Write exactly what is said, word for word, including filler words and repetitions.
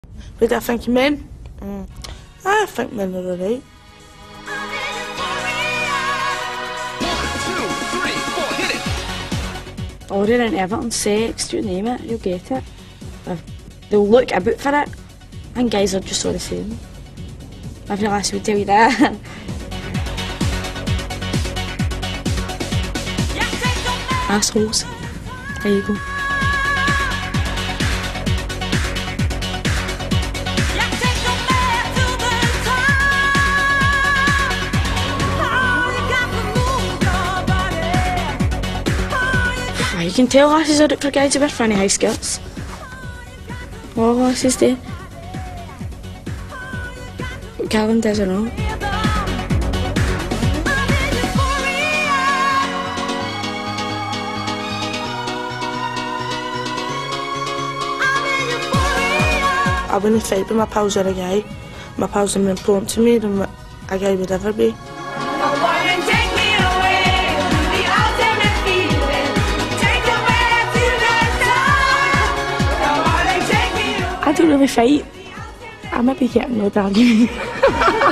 What do I think of men? Mm. I think men are alright. Order and Everton, sex, you name it, you'll get it. They'll look a bit for it. I think guys are just all the same. Every lass would tell you that. Assholes. There you go. You can tell lasses are out for guys who wear funny high skirts. All lasses do. Callum does or not. I wouldn't fight with my pals or a guy. My pals are more important to me than a guy would ever be. I don't really fight. I might be getting no argument.